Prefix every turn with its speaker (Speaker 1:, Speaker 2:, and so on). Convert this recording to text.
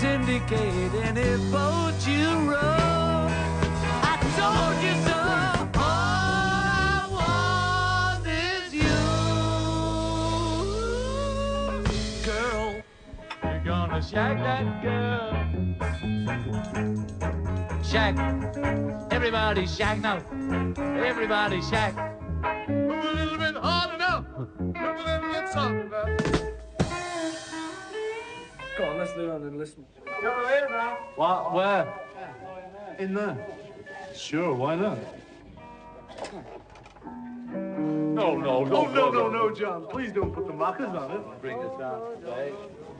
Speaker 1: syndicate any boat you row. I told you so. All I want is you, girl. You're gonna shag that girl. Shag. Everybody shag now. Everybody shag. Move a little bit harder now. Move a little bit softer. Go on, let's learn and listen. Come here now.
Speaker 2: What? Where? In there. Sure, why not?
Speaker 3: No,
Speaker 2: No, John. Please don't put the markers on it.
Speaker 3: Bring us down, babe.